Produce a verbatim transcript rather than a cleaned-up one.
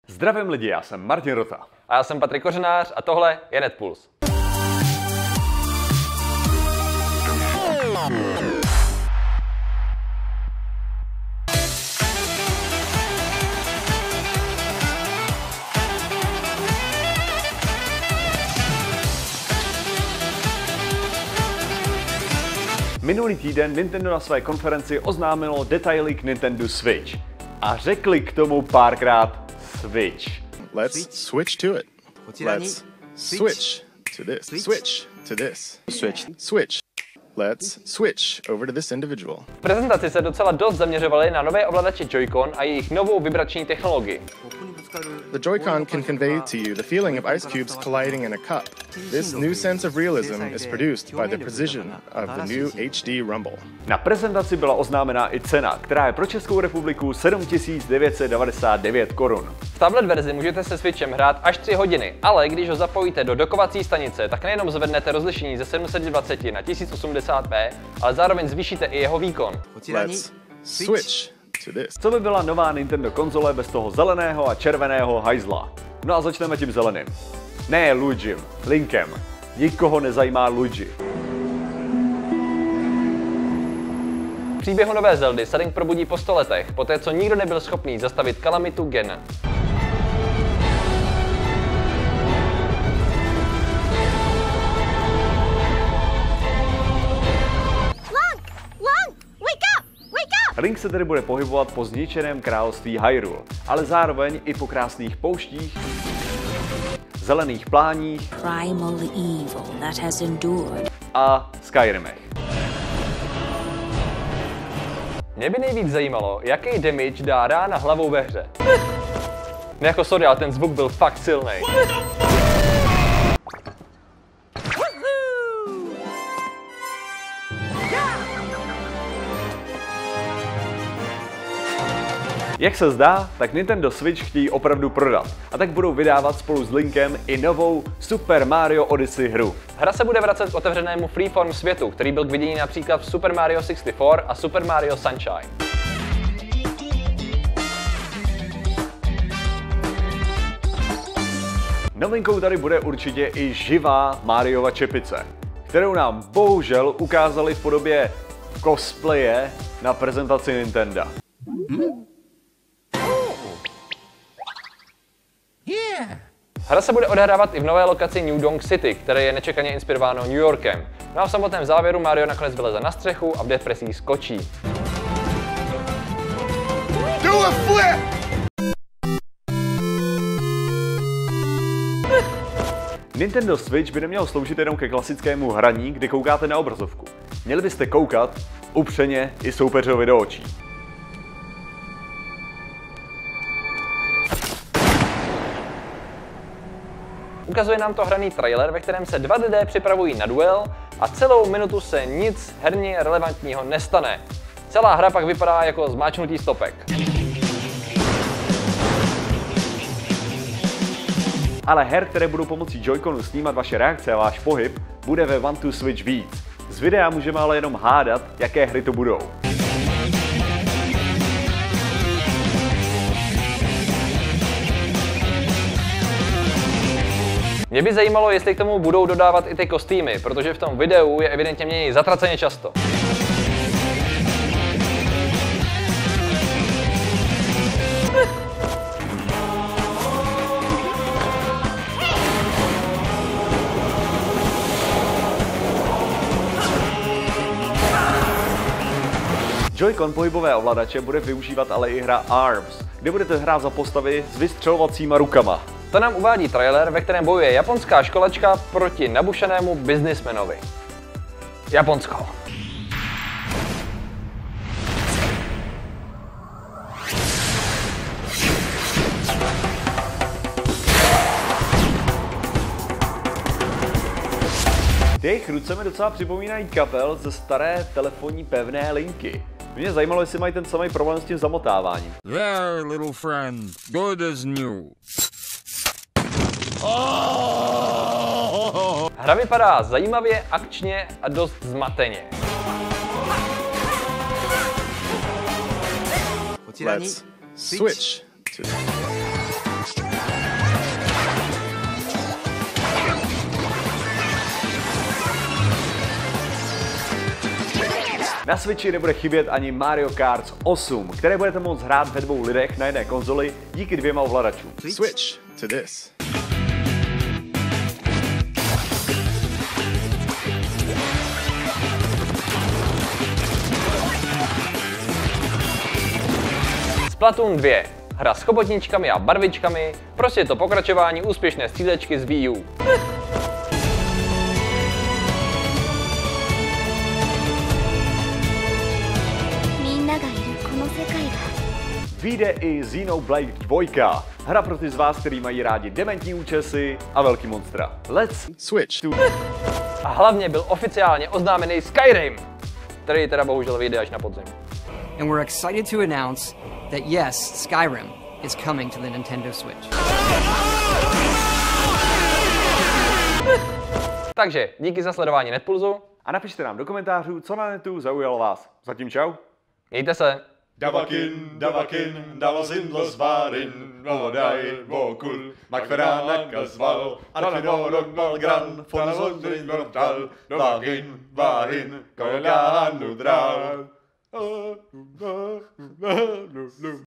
Zdravím lidi, já jsem Martin Rota. A já jsem Patrik Kořenář a tohle je NetPulse. Minulý týden Nintendo na své konferenci oznámilo detaily k Nintendo Switch. A řekli k tomu párkrát Switch. Let's switch to it. Let's switch to this. Switch to this. Switch. Switch. Let's switch over to this individual. V prezentaci se docela dost zaměřovali na nové ovladače Joy-Con a jejich novou vibrační technologii. The Joy-Con can convey to you the feeling of ice cubes colliding in a cup. This new sense of realism is produced by the precision of the new H D Rumble. Na prezentaci byla oznámena i cena, která je pro Českou republiku sedm tisíc devět set devadesát devět korun. V tablet verzi můžete se Switchem hrát až tři hodiny, ale když ho zapojíte do dokovací stanice, tak nejenom zvednete rozlišení ze sedm set dvacet na tisíc osmdesát p, ale zároveň zvýšíte i jeho výkon. Let's switch to this. Co by byla nová Nintendo konzole bez toho zeleného a červeného hajzla? No a začneme tím zeleným. Ne Luigim, Linkem. Nikoho nezajímá Luigi. V příběhu nové Zeldy se Link probudí po sto letech, poté co nikdo nebyl schopný zastavit kalamitu Gena. Link se tedy bude pohybovat po zničeném království Hyrule, ale zároveň i po krásných pouštích, zelených pláních a Skyrimech. Mě by nejvíc zajímalo, jaký damage dá rána hlavou ve hře. Ne jako sorry, ale ten zvuk byl fakt silný. Jak se zdá, tak Nintendo Switch chtějí opravdu prodat a tak budou vydávat spolu s Linkem i novou Super Mario Odyssey hru. Hra se bude vracet k otevřenému freeform světu, který byl k vidění například v Super Mario šedesát čtyři a Super Mario Sunshine. Novinkou tady bude určitě i živá Mariova čepice, kterou nám bohužel ukázali v podobě cosplaye na prezentaci Nintendo. Hra se bude odehrávat i v nové lokaci New Donk City, které je nečekaně inspirováno New Yorkem. No a v samotném závěru Mario nakonec vyleze na střechu a v depresích skočí. Do a flip! Nintendo Switch by neměl sloužit jenom ke klasickému hraní, kdy koukáte na obrazovku. Měli byste koukat upřeně i soupeřovi do očí. Ukazuje nám to hraný trailer, ve kterém se dva lidé připravují na duel a celou minutu se nic herně relevantního nestane. Celá hra pak vypadá jako zmáčknutý stopek. Ale her, které budou pomocí Joy-Conu snímat vaše reakce a váš pohyb, bude ve One to Switch víc. Z videa můžeme ale jenom hádat, jaké hry to budou. Mě by zajímalo, jestli k tomu budou dodávat i ty kostýmy, protože v tom videu je evidentně mění zatraceně často. Joy-Con pohybové ovladače bude využívat ale i hra Arms, kde budete hrát za postavy s vystřelovacíma rukama. To nám uvádí trailer, ve kterém bojuje japonská školačka proti nabušenému biznismenovi. Japonsko. Ty jejich ruce mi docela připomínají kabel ze staré telefonní pevné linky. Mě zajímalo, jestli mají ten samý problém s tím zamotáváním. There, little friend, good as new. Hra vypadá zajímavě, akčně a dost zmateně. Let's switch to Na Switchi nebude chybět ani Mario Kart osm, které budete moct hrát ve dvou lidech na jedné konzoli díky dvěma ovladačům. Switch to this. Splatoon dva. Hra s chobotničkami a barvičkami, prostě je to pokračování úspěšné střílečky z Wii U. Vyjde i Xenoblade dva, hra pro ty z vás, kteří mají rádi dementní účesy a velký monstra. Let's Switch to... A hlavně byl oficiálně oznámený Skyrim, který teda bohužel vyjde až na podzim. And we're excited to announce that yes, Skyrim is coming to the Nintendo Switch. Takže díky za sledování Netpulzu. A napište nám do komentářů, co na netu zaujalo vás. Zatím čau. Mějte se. Davakin, Davakin, dalo zindlo zvárin, vodaj, vokul, makverána zval, arfidorok malgran, fonzondrin nortal, Davakin, váhin, kojánu drál.